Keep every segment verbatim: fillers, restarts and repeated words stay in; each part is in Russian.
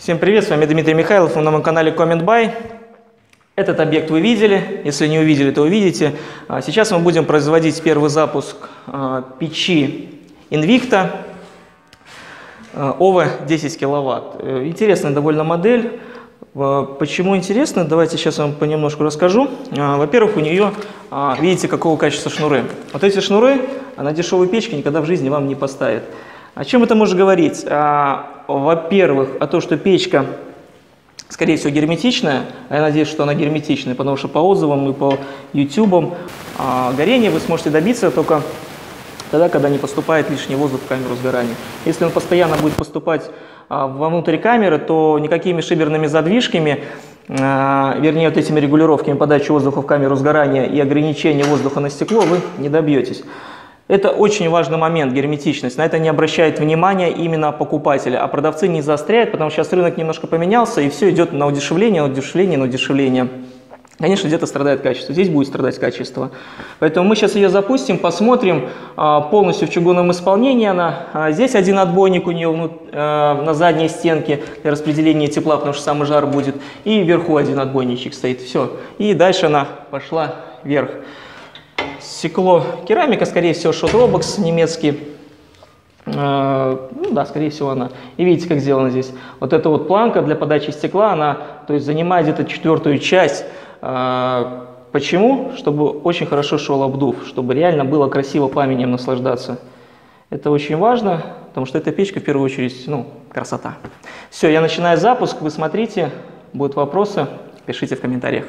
Всем привет, с вами Дмитрий Михайлов, на моем канале Comment By. Этот объект вы видели, если не увидели, то увидите. Сейчас мы будем производить первый запуск печи Invicta ОВО десять киловатт. Интересная довольно модель. Почему интересно? Давайте сейчас вам понемножку расскажу. Во-первых, у нее, видите, какого качества шнуры. Вот эти шнуры на дешевой печке никогда в жизни вам не поставят. О чем это может говорить? Во-первых, о том, что печка, скорее всего, герметичная. Я надеюсь, что она герметичная, потому что по отзывам и по ютубам горения вы сможете добиться только тогда, когда не поступает лишний воздух в камеру сгорания. Если он постоянно будет поступать вовнутрь камеры, то никакими шиберными задвижками, вернее, вот этими регулировками подачи воздуха в камеру сгорания и ограничения воздуха на стекло вы не добьетесь. Это очень важный момент, герметичность. На это не обращает внимания именно покупателя, а продавцы не заостряют, потому что сейчас рынок немножко поменялся, и все идет на удешевление, на удешевление, на удешевление. Конечно, где-то страдает качество, здесь будет страдать качество. Поэтому мы сейчас ее запустим, посмотрим полностью в чугунном исполнении она. Здесь один отбойник у нее на задней стенке для распределения тепла, потому что самый жар будет. И вверху один отбойничек стоит. Все. И дальше она пошла вверх. Стекло, керамика, скорее всего, Шот-Робокс немецкий. Ну да, скорее всего, она. И видите, как сделано здесь. Вот эта вот планка для подачи стекла, она, то есть, занимает где-то четвертую часть. Почему? Чтобы очень хорошо шел обдув, чтобы реально было красиво пламенем наслаждаться. Это очень важно, потому что эта печка, в первую очередь, ну, красота. Все, я начинаю запуск, вы смотрите, будут вопросы, пишите в комментариях.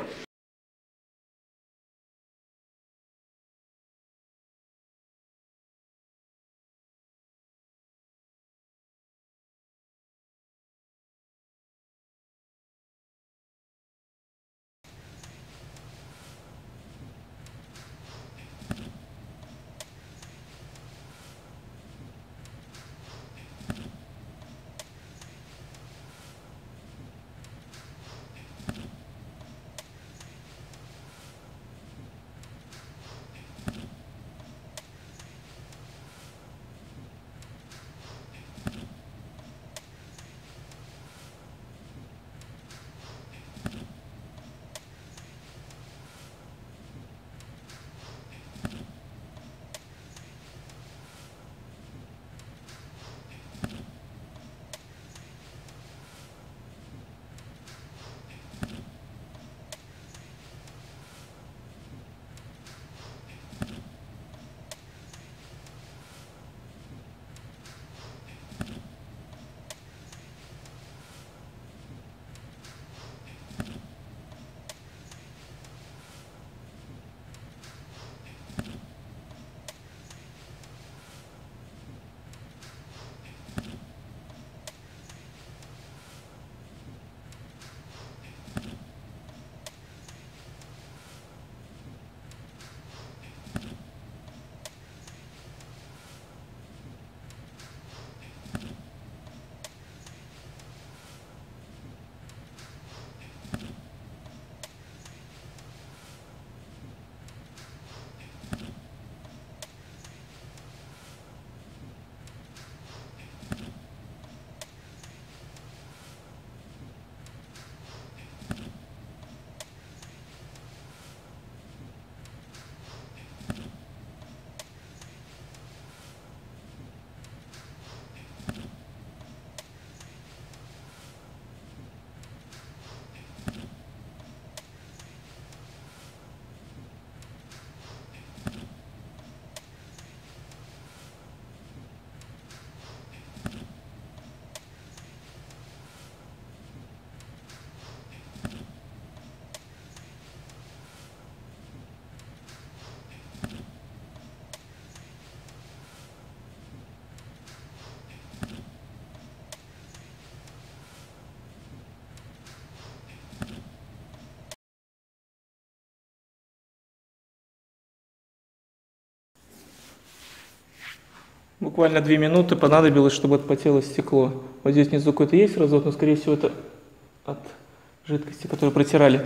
Буквально две минуты понадобилось, чтобы отпотело стекло. Вот здесь внизу какой-то есть разок, но, скорее всего, это от жидкости, которую протирали.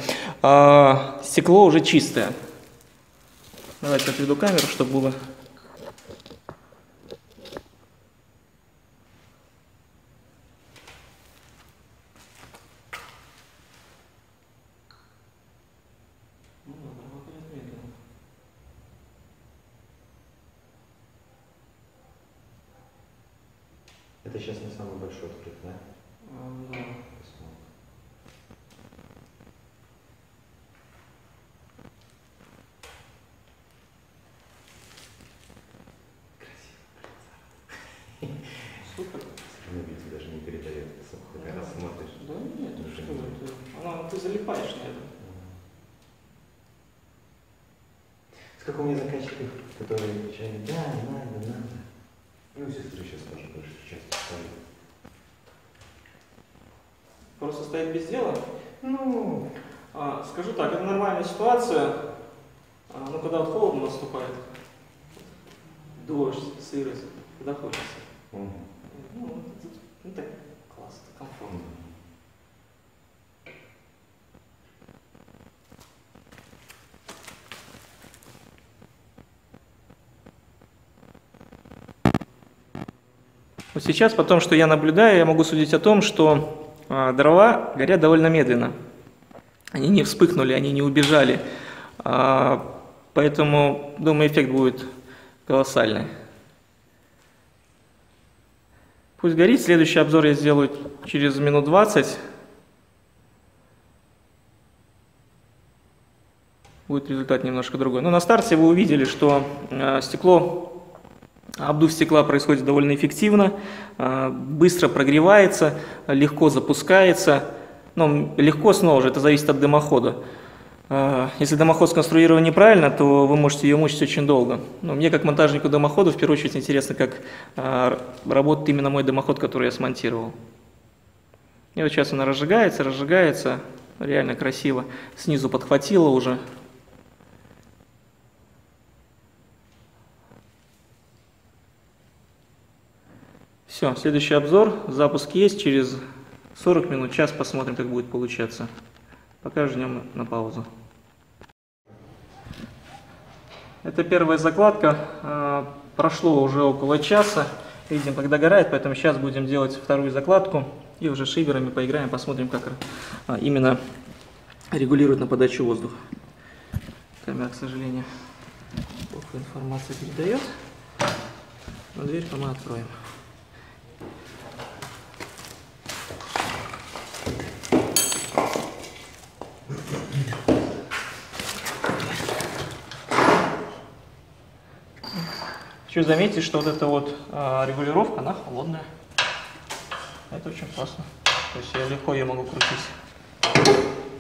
А, стекло уже чистое. Давайте отведу камеру, чтобы было. Это сейчас не самый большой открыт, да? А, да. Супер. Ну, видите, даже не передает. Когда раз смотришь. Да нет, ну что это? Она, ты залипаешь на это. С какого у меня заказчиков, которые отвечали, да, не надо, не надо. И у сестры сейчас тоже большую часть ставит. Просто стоит без дела? Ну, А, скажу так, это нормальная ситуация, а, но когда вот холодно наступает, дождь, сырость, когда хочется. угу. Ну, это, ну так классно, комфортно. Вот сейчас, по тому, что я наблюдаю, я могу судить о том, что а, дрова горят довольно медленно. Они не вспыхнули, они не убежали. А, поэтому, думаю, эффект будет колоссальный. Пусть горит. Следующий обзор я сделаю через минут двадцать. Будет результат немножко другой. Но на старте вы увидели, что э, стекло, обдув стекла происходит довольно эффективно, э, быстро прогревается, легко запускается. Но легко, снова же, это зависит от дымохода. Э, если дымоход сконструирован неправильно, то вы можете ее мучить очень долго. Но мне, как монтажнику дымохода, в первую очередь интересно, как э, работает именно мой дымоход, который я смонтировал. И вот сейчас она разжигается, разжигается, реально красиво. Снизу подхватила уже. Все, следующий обзор, запуск есть, через сорок минут, час посмотрим, как будет получаться. Пока ждем на паузу. Это первая закладка, прошло уже около часа, видим, как догорает, поэтому сейчас будем делать вторую закладку и уже шиберами поиграем, посмотрим, как именно регулирует на подачу воздуха. Камера, к сожалению, плохо информацию передает, но дверь-то мы откроем. Хочу заметить, что вот эта вот а, регулировка, она холодная. Это очень классно. То есть я легко ее могу крутить.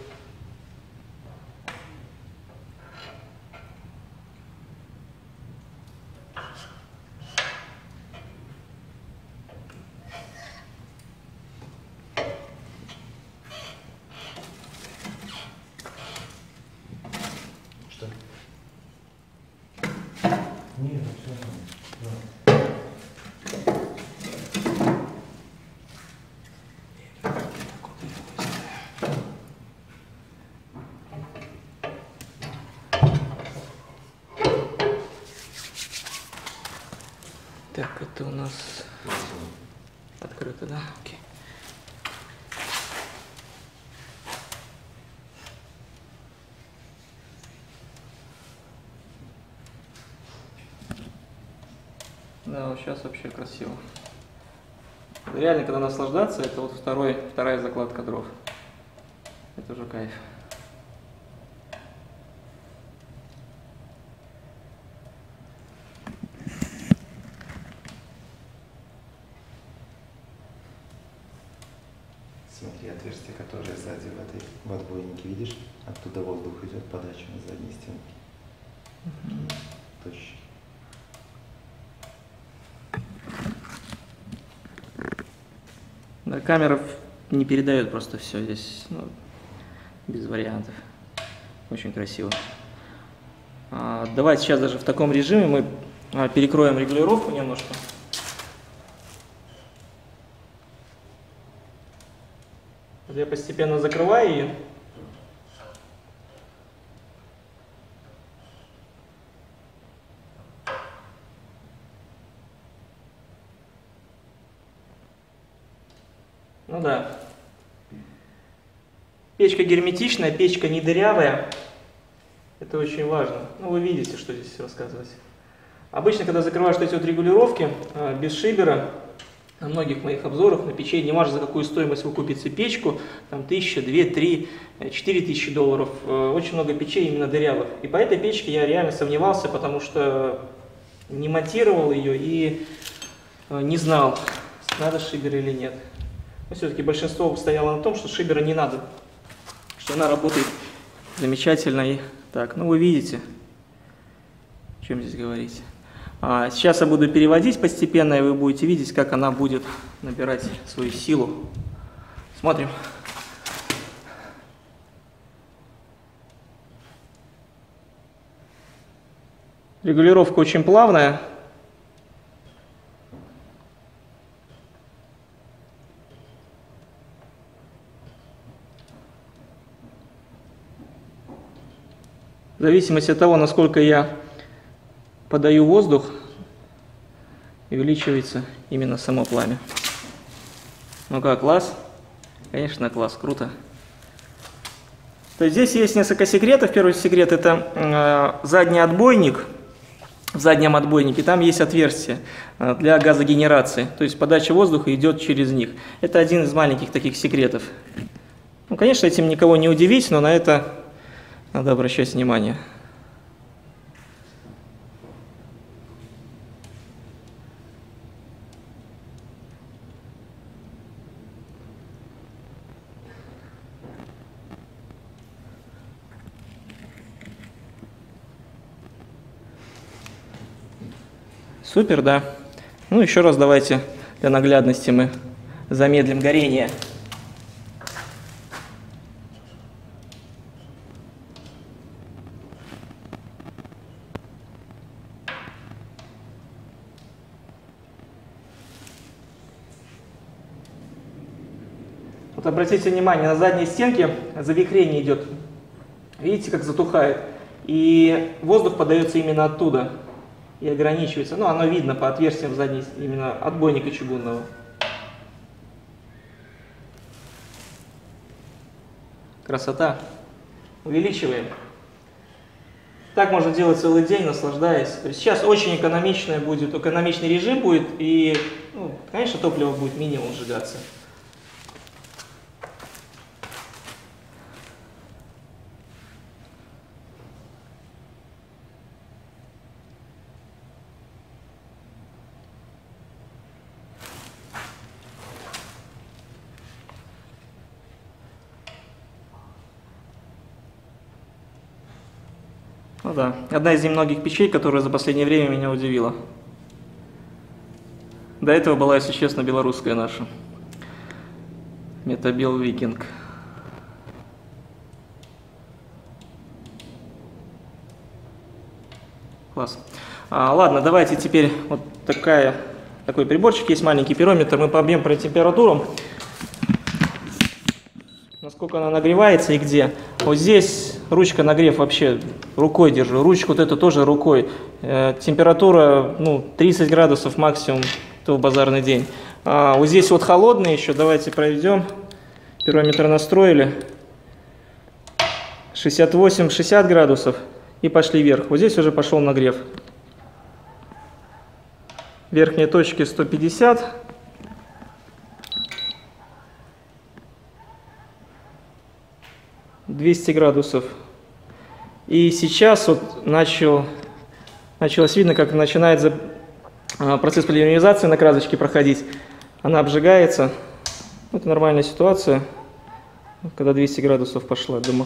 Что? Нет, все нормально. Так, это у нас открыто, да? Окей. Да, вот сейчас вообще красиво. Реально, когда наслаждаться, это вот второй, вторая закладка дров. Это уже кайф. Смотри, отверстие, которое сзади в этой в отбойнике, видишь? Оттуда воздух идет, подача на задней стенке. Угу. Точно. Да, камера не передает просто все здесь, ну, без вариантов. Очень красиво. А, давайте сейчас даже в таком режиме мы а, перекроем регулировку немножко. Я постепенно закрываю ее. Ну да. Печка герметичная, печка не дырявая. Это очень важно. Ну, вы видите, что здесь рассказывать. Обычно, когда закрываешь эти вот регулировки без шибера, на многих моих обзорах на печей, не важно за какую стоимость вы купите печку, там тысяча, две, три, четыре тысячи долларов, очень много печей именно дырявых. И по этой печке я реально сомневался, потому что не монтировал ее и не знал, надо шибер или нет. Но все-таки большинство стояло на том, что шибера не надо, что она работает замечательно. И так, ну вы видите, о чем здесь говорить. А сейчас я буду переводить постепенно, и вы будете видеть, как она будет набирать свою силу. Смотрим. Регулировка очень плавная. В зависимости от того, насколько я подаю воздух, увеличивается именно само пламя. Ну как, класс? Конечно, класс, круто. То есть здесь есть несколько секретов. Первый секрет — это э, задний отбойник. В заднем отбойнике там есть отверстие э, для газогенерации. То есть подача воздуха идет через них. Это один из маленьких таких секретов. Ну, конечно, этим никого не удивить, но на это надо обращать внимание. Супер, да. Ну, еще раз давайте для наглядности мы замедлим горение. Вот обратите внимание, на задней стенке завихрение идет. Видите, как затухает? И воздух подается именно оттуда. И ограничивается. Ну, оно видно по отверстиям задней, именно отбойника чугунного. Красота. Увеличиваем. Так можно делать целый день, наслаждаясь. То есть сейчас очень экономичный будет, экономичный режим будет, и, ну, конечно, топливо будет минимум сжигаться. Ну да, одна из немногих печей, которая за последнее время меня удивила. До этого была, если честно, белорусская наша. Метабел Викинг. Класс. А, ладно, давайте теперь вот такая, такой приборчик, есть маленький пирометр, мы побьем про температуру. Насколько она нагревается и где. Вот здесь ручка нагрев вообще рукой держу. Ручку вот эту тоже рукой. Э, температура, ну, тридцать градусов максимум, то в базарный день. А, вот здесь вот холодный еще. Давайте проведем. Пирометр настроили. шестьдесят восемь — шестьдесят градусов. И пошли вверх. Вот здесь уже пошел нагрев. Верхние точки сто пятьдесят. двести градусов. И сейчас вот начал, началось видно, как начинает процесс полимеризации на красочке проходить. Она обжигается. Это нормальная ситуация, когда двести градусов пошла, думаю.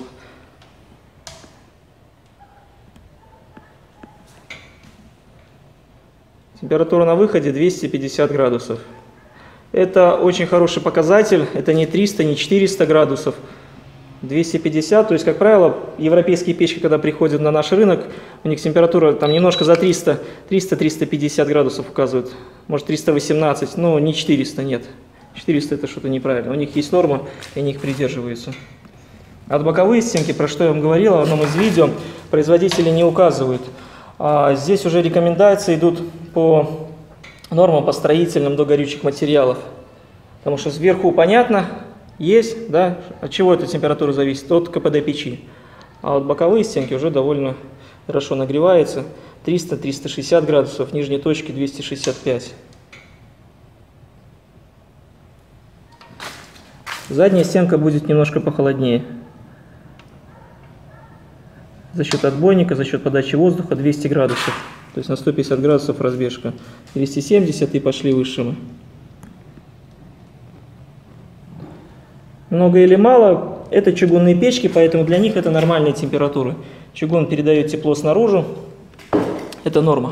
Температура на выходе двести пятьдесят градусов. Это очень хороший показатель. Это не триста, не четыреста градусов. двести пятьдесят, то есть, как правило, европейские печки, когда приходят на наш рынок, у них температура там немножко за триста, триста — триста пятьдесят градусов указывают, может триста восемнадцать, но не четыреста, нет. четыреста это что-то неправильно, у них есть норма, и они их придерживаются. От боковые стенки, про что я вам говорил в одном из видео, производители не указывают. А здесь уже рекомендации идут по нормам по строительным до горючих материалов, потому что сверху понятно, есть, да, от чего эта температура зависит? От КПД печи. А вот боковые стенки уже довольно хорошо нагревается. триста — триста шестьдесят градусов, нижние точки двести шестьдесят пять. Задняя стенка будет немножко похолоднее. За счет отбойника, за счет подачи воздуха двести градусов. То есть на сто пятьдесят градусов разбежка. двести семьдесят и пошли выше мы. Много или мало? Это чугунные печки, поэтому для них это нормальные температуры. Чугун передает тепло снаружи. Это норма.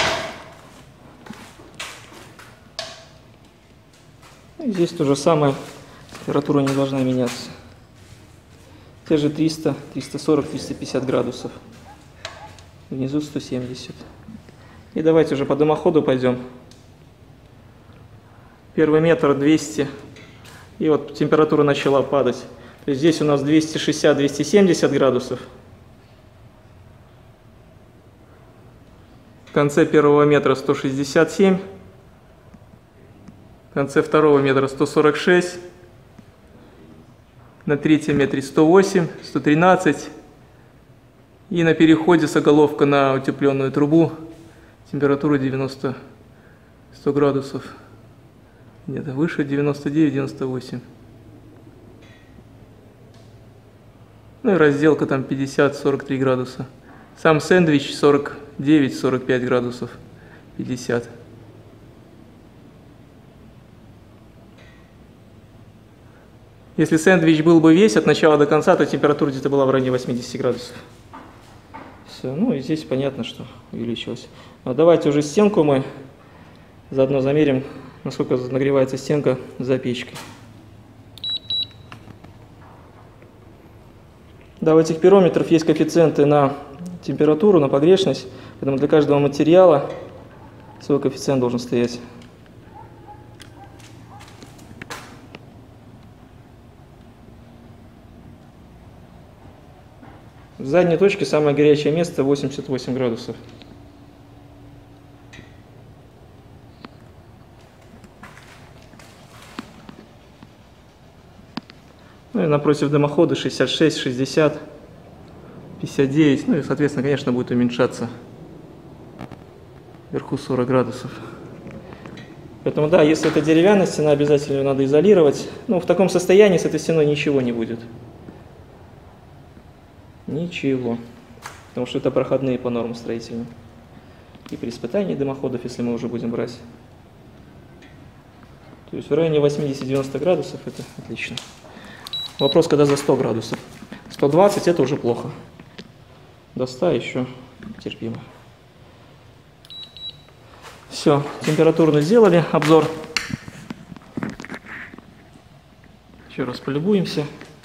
И здесь то же самое. Температура не должна меняться. Те же триста, триста сорок, триста пятьдесят градусов. Внизу сто семьдесят. И давайте уже по дымоходу пойдем. Первый метр двести. И вот температура начала падать. То есть здесь у нас двести шестьдесят — двести семьдесят градусов. В конце первого метра сто шестьдесят семь. В конце второго метра сто сорок шесть. На третьем метре сто восемь, сто тринадцать. И на переходе соголовка на утепленную трубу температура девяносто — сто градусов. Где-то выше девяносто девять — девяносто восемь. Ну и разделка там пятьдесят — сорок три градуса. Сам сэндвич сорок девять — сорок пять градусов. пятьдесят. Если сэндвич был бы весь от начала до конца, то температура где-то была в районе восьмидесяти градусов. Все, ну и здесь понятно, что увеличилось. Но давайте уже стенку мы заодно замерим, насколько нагревается стенка за печкой. Да, у этих пирометров есть коэффициенты на температуру, на погрешность, поэтому для каждого материала свой коэффициент должен стоять. В задней точке самое горячее место восемьдесят восемь градусов. Ну и напротив дымохода шестьдесят шесть, шестьдесят, пятьдесят девять. Ну и, соответственно, конечно, будет уменьшаться вверху сорок градусов. Поэтому, да, если это деревянная стена, обязательно ее надо изолировать. Ну, в таком состоянии с этой стеной ничего не будет. Ничего. Потому что это проходные по нормам строительным. И при испытании дымоходов, если мы уже будем брать. То есть в районе восьмидесяти-девяноста градусов это отлично. Вопрос, когда за сто градусов. сто двадцать это уже плохо. До ста еще терпимо. Все, температурно сделали обзор. Еще раз полюбуемся.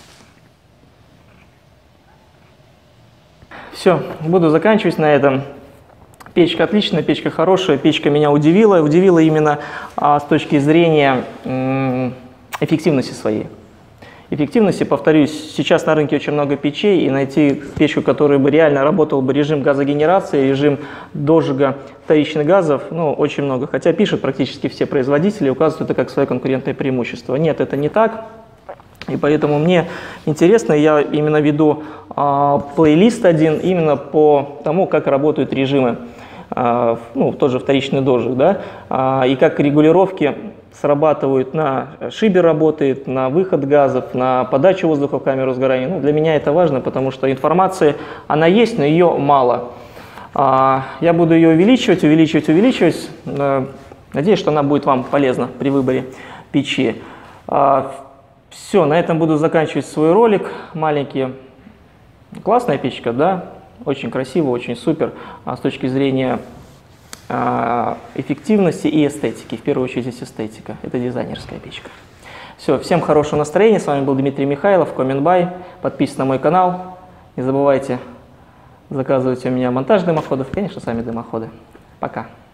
Все, буду заканчивать на этом. Печка отличная, печка хорошая, печка меня удивила. Удивила именно а, с точки зрения м, эффективности своей. Эффективности, повторюсь, сейчас на рынке очень много печей, и найти печку, которая бы реально работал бы режим газогенерации, режим дожига вторичных газов, ну, очень много. Хотя пишут практически все производители, указывают это как свое конкурентное преимущество. Нет, это не так. И поэтому мне интересно, я именно веду а, плейлист один именно по тому, как работают режимы, а, ну, тот же вторичный дожиг, да, а, и как регулировки срабатывают на шибе, работает, на выход газов, на подачу воздуха в камеру сгорания. Ну, для меня это важно, потому что информация, она есть, но ее мало. А, я буду ее увеличивать, увеличивать, увеличивать. А, надеюсь, что она будет вам полезна при выборе печи. А, Все, на этом буду заканчивать свой ролик. Маленький. Классная печка, да? Очень красиво, очень супер. А с точки зрения а, эффективности и эстетики. В первую очередь здесь эстетика. Это дизайнерская печка. Все, всем хорошего настроения. С вами был Дмитрий Михайлов, Комментбай. Подписывайтесь на мой канал. Не забывайте заказывать у меня монтаж дымоходов. Конечно, сами дымоходы. Пока.